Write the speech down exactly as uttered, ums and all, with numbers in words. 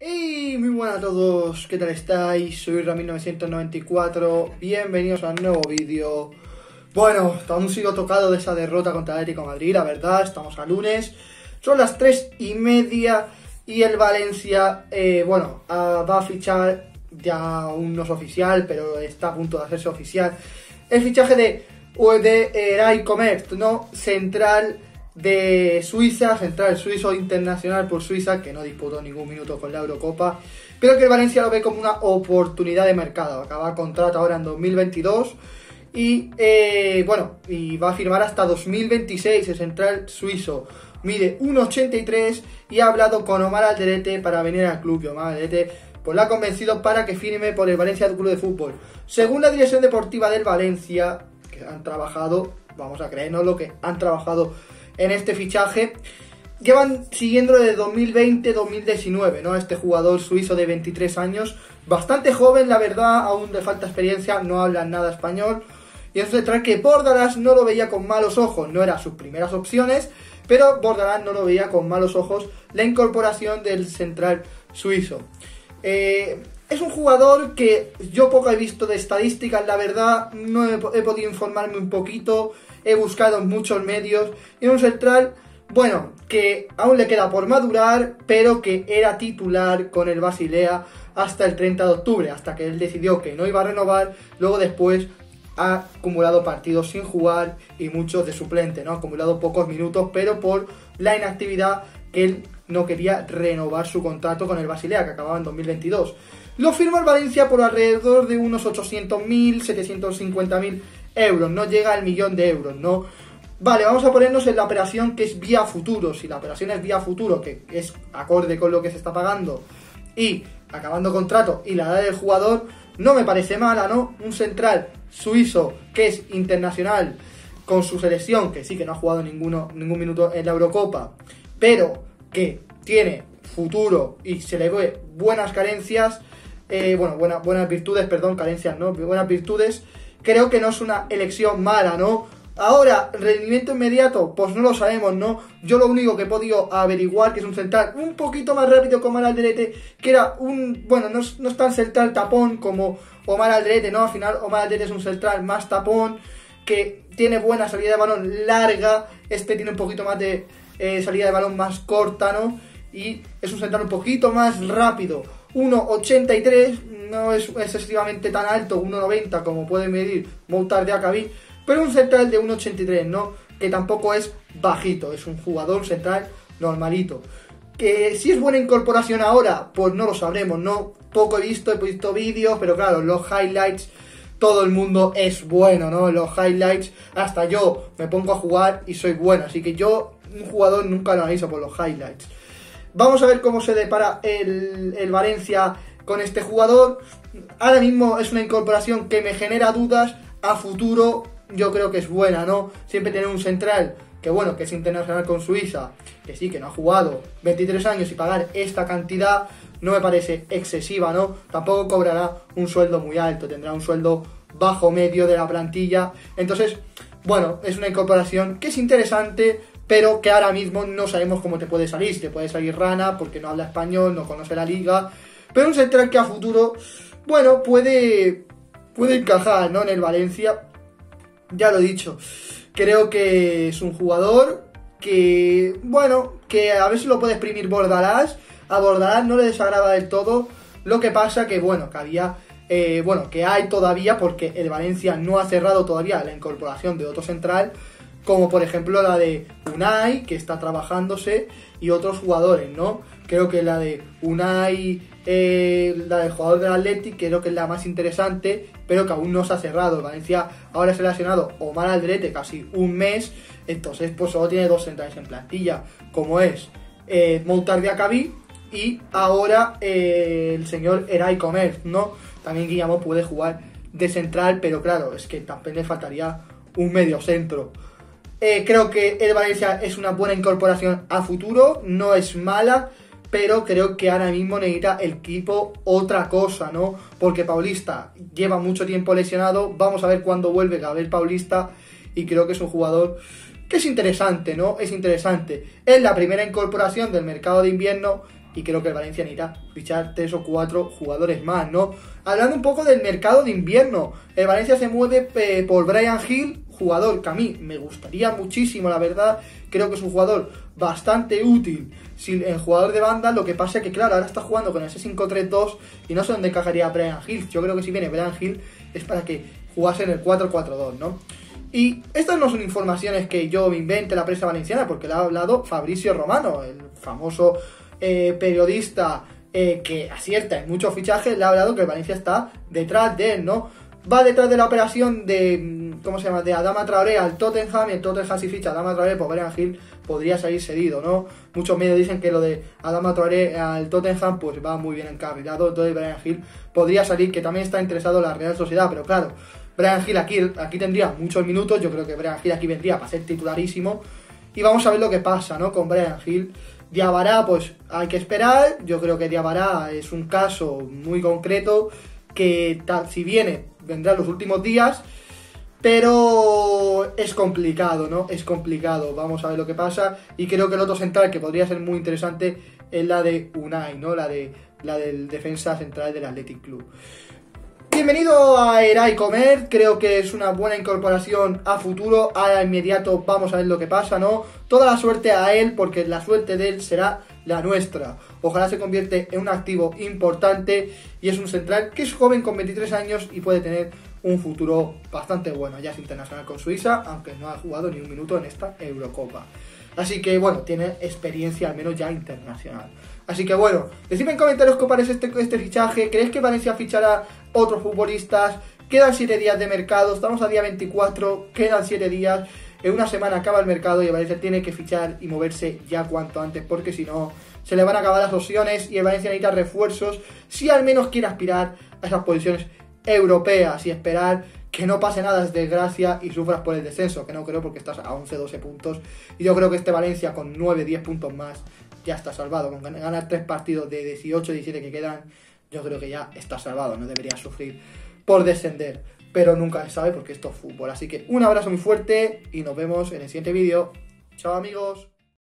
Y muy buenas a todos, ¿qué tal estáis? Soy Ramil novecientos noventa y cuatro, bienvenidos a un nuevo vídeo. Bueno, aún sigo tocado de esa derrota contra el Atlético de Madrid, la verdad, estamos a lunes. Son las tres y media y el Valencia, eh, bueno, uh, va a fichar, ya aún no es oficial, pero está a punto de hacerse oficial, el fichaje de, de Eray Comert, ¿no? Central de Suiza, central suizo internacional por Suiza, que no disputó ningún minuto con la Eurocopa, pero que el Valencia lo ve como una oportunidad de mercado. Acaba contrato ahora en dos mil veintidós y eh, bueno, y va a firmar hasta dos mil veintiséis. El central suizo mide uno ochenta y tres y ha hablado con Omar Alderete para venir al club. Y Omar Alderete pues la ha convencido para que firme por el Valencia Club de Fútbol. Según la dirección deportiva del Valencia, que han trabajado, vamos a creernos lo que han trabajado en este fichaje, llevan siguiéndolo desde dos mil veinte dos mil diecinueve, ¿no? Este jugador suizo de veintitrés años, bastante joven, la verdad, aún le falta experiencia, no habla nada español, y es un central que Bordalas no lo veía con malos ojos, no era sus primeras opciones, pero Bordalas no lo veía con malos ojos la incorporación del central suizo. Eh, es un jugador que yo poco he visto de estadísticas, la verdad, no he, he podido informarme un poquito, he buscado en muchos medios, y un central, bueno, que aún le queda por madurar, pero que era titular con el Basilea hasta el treinta de octubre, hasta que él decidió que no iba a renovar. Luego después ha acumulado partidos sin jugar y muchos de suplente, ¿no? Ha acumulado pocos minutos, pero por la inactividad que él no quería renovar su contrato con el Basilea, que acababa en dos mil veintidós. Lo firmó el Valencia por alrededor de unos ochocientos mil, setecientos cincuenta mil euros, no llega al millón de euros, ¿no? Vale, vamos a ponernos en la operación que es vía futuro. Si la operación es vía futuro, que es acorde con lo que se está pagando, y acabando contrato y la edad del jugador, no me parece mala, ¿no? Un central suizo que es internacional con su selección, que sí que no ha jugado ninguno, ningún minuto en la Eurocopa, pero que tiene futuro y se le ve buenas carencias, eh, bueno, buena, buenas virtudes, perdón, carencias no, buenas virtudes. Creo que no es una elección mala, ¿no? Ahora, rendimiento inmediato, pues no lo sabemos, ¿no? Yo lo único que he podido averiguar, que es un central un poquito más rápido que Omar Alderete, que era un, bueno, no es, no es tan central tapón como Omar Alderete, ¿no? Al final Omar Alderete es un central más tapón, que tiene buena salida de balón larga, este tiene un poquito más de eh, salida de balón más corta, ¿no? Y es un central un poquito más rápido, uno ochenta y tres, no es excesivamente tan alto, uno noventa como puede medir Moutar Diakabi, pero un central de uno ochenta y tres, ¿no? Que tampoco es bajito, es un jugador central normalito. Que si es buena incorporación ahora, pues no lo sabremos, ¿no? Poco he visto, he visto vídeos, pero claro, los highlights, todo el mundo es bueno, ¿no? Los highlights, hasta yo me pongo a jugar y soy bueno, así que yo, un jugador nunca lo analizo por los highlights. Vamos a ver cómo se depara el, el Valencia con este jugador. Ahora mismo es una incorporación que me genera dudas. A futuro yo creo que es buena, ¿no? Siempre tener un central que, bueno, que es internacional con Suiza, que sí, que no ha jugado, veintitrés años, y pagar esta cantidad no me parece excesiva, ¿no? Tampoco cobrará un sueldo muy alto, tendrá un sueldo bajo medio de la plantilla. Entonces, bueno, es una incorporación que es interesante, pero que ahora mismo no sabemos cómo te puede salir. Si te puede salir rana porque no habla español, no conoce la liga, pero un central que a futuro, bueno, puede, puede encajar, ¿no? En el Valencia. Ya lo he dicho, creo que es un jugador que, bueno, que a ver si lo puede exprimir Bordalas. A Bordalas no le desagrada del todo. Lo que pasa que, bueno, que había, eh, bueno, que hay todavía, porque el Valencia no ha cerrado todavía la incorporación de otro central, como por ejemplo la de Unai, que está trabajándose, y otros jugadores, ¿no? Creo que la de Unai, eh, la del jugador del Athletic, creo que es la más interesante, pero que aún no se ha cerrado. El Valencia ahora se ha lesionado Omar Alderete casi un mes, entonces pues solo tiene dos centrales en plantilla, como es eh, Moutar Diakabi y ahora eh, el señor Eray Comert, ¿no? También Guillamón puede jugar de central, pero claro, es que también le faltaría un medio centro. Eh, creo que el Valencia es una buena incorporación a futuro, no es mala, pero creo que ahora mismo necesita el equipo otra cosa, ¿no? Porque Paulista lleva mucho tiempo lesionado, vamos a ver cuándo vuelve Gabriel Paulista, y creo que es un jugador que es interesante, ¿no? Es interesante. Es la primera incorporación del mercado de invierno y creo que el Valencia necesita fichar tres o cuatro jugadores más, ¿no? Hablando un poco del mercado de invierno, el Valencia se mueve eh, por Bryan Gil, jugador que a mí me gustaría muchísimo, la verdad. Creo que es un jugador bastante útil, el jugador de banda. Lo que pasa es que, claro, ahora está jugando con ese cinco tres dos y no sé dónde encajaría Bryan Gil. Yo creo que si viene Bryan Gil es para que jugase en el cuatro cuatro dos, ¿no? Y estas no son informaciones que yo me invente la prensa valenciana, porque lo ha hablado Fabrizio Romano, el famoso eh, periodista eh, que acierta en muchos fichajes. Le ha hablado que el Valencia está detrás de él, ¿no? Va detrás de la operación de, ¿cómo se llama?, de Adama Traoré al Tottenham, y el Tottenham si ficha a Adama Traoré, pues Bryan Gil podría salir cedido, ¿no? Muchos medios dicen que lo de Adama Traoré al Tottenham pues va muy bien encarrilado, entonces Bryan Gil podría salir, que también está interesado en la Real Sociedad, pero claro, Bryan Gil aquí, aquí tendría muchos minutos. Yo creo que Bryan Gil aquí vendría para ser titularísimo, y vamos a ver lo que pasa, ¿no?, con Bryan Gil. Diawara, pues hay que esperar. Yo creo que Diawara es un caso muy concreto que tal, si viene, vendrá en los últimos días, pero es complicado, ¿no? Es complicado, vamos a ver lo que pasa. Y creo que el otro central que podría ser muy interesante es la de Unai, ¿no? La de la del defensa central del Athletic Club. Bienvenido a Eray Comer, creo que es una buena incorporación a futuro. Ahora inmediato vamos a ver lo que pasa, ¿no? Toda la suerte a él, porque la suerte de él será la nuestra. Ojalá se convierte en un activo importante, y es un central que es joven con veintitrés años y puede tener un futuro bastante bueno. Ya es internacional con Suiza, aunque no ha jugado ni un minuto en esta Eurocopa. Así que bueno, tiene experiencia al menos ya internacional. Así que bueno, decidme en comentarios qué os parece este, este fichaje. ¿Creéis que Valencia fichará otros futbolistas? Quedan siete días de mercado, estamos a día veinticuatro, quedan siete días. En una semana acaba el mercado y el Valencia tiene que fichar y moverse ya cuanto antes, porque si no se le van a acabar las opciones y el Valencia necesita refuerzos si al menos quiere aspirar a esas posiciones europeas y esperar que no pase nada de desgracia y sufras por el descenso, que no creo, porque estás a once doce puntos, y yo creo que este Valencia con nueve diez puntos más ya está salvado. Con ganar tres partidos de dieciocho diecisiete que quedan, yo creo que ya está salvado, no debería sufrir por descender, pero nunca se sabe porque esto es fútbol. Así que un abrazo muy fuerte y nos vemos en el siguiente vídeo. Chao amigos.